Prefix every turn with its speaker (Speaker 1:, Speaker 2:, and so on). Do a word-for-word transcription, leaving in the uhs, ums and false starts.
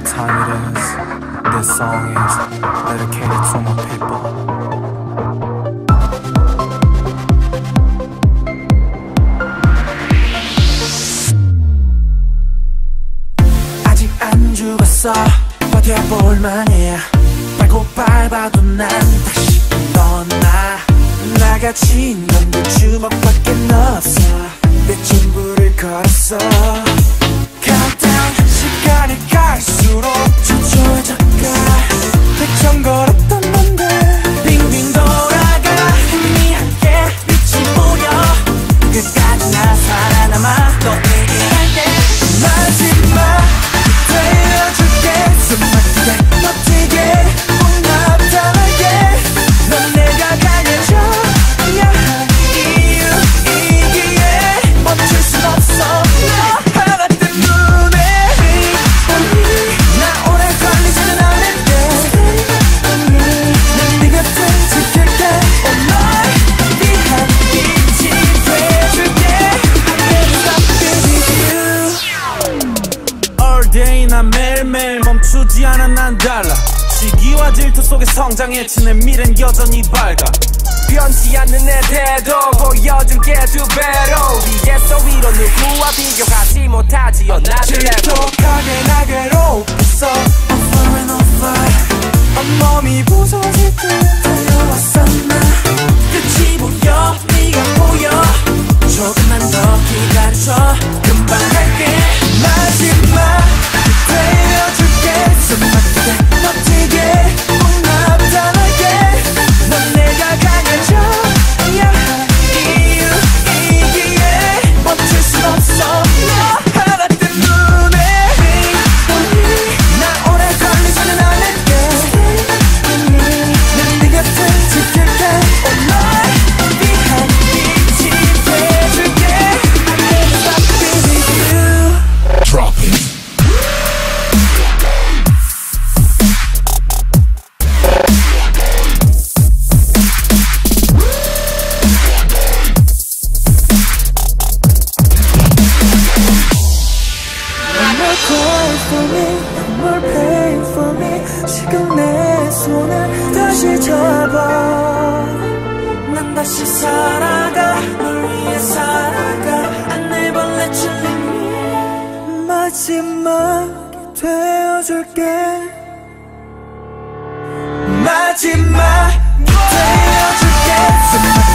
Speaker 1: time it is. This song is dedicated to my people.
Speaker 2: 아직 안 죽었어. 버텨볼 만해. 밟고 밟아도 난 다시 일어나. 나같이 넌 내 주먹밖에 없어. 내 친구를 걸었어. Countdown. 시간이 갈수록 초조해져가. 백천 걸었던 넌데 빙빙 돌아가. 희미하게 빛이 보여. 끝까지 나 살아남아. 너에게 할게. 마지막 되어줄게. 숨 막히게 버티게 꼭 나타나게. 넌 내가 강해져야 할 이유이기에 멈출 순 없어. 너 하나 때문에. 나 오래 걸리지는 않을게. 난 네 곁을 지킬게. Oh 널 위한 빛이 돼줄게. I never stop being you. All day 난 매일매일 멈추지 않아. 난 달라. 시기와 질투 속에 성장했지. 내 미래는 여전히 밝아. 변치 않는 내 태도 보여줄게 두 배로. 위에서 위로 누구와 비교하지 못하지요. 나를 질투하게 나 괴롭혔어. Over and over. 온몸이 부서질 듯 달려왔어. 나 끝이 보여. 네가 보여. 조금만 더 기다려줘. 금방 갈게. 마지막 되어줄게. 숨 막히게 버티게 꼭 나타나게. 넌 내가 강해져야 할 이유이기에 멈출 순 없어. 너 하나 때문에. 나 오래 걸리지는 않을게. 난 네 곁을 지킬게. Oh 널 위한 빛이 돼줄게. I never stop being you.
Speaker 3: Drop it.
Speaker 2: Cry for me, 널 pay for me. 지금 내 손을 다시 잡아. 난 다시 살아가. 널 위해 살아가. I never let you leave me. 마지막이 되어줄게. 마지막 되어줄게.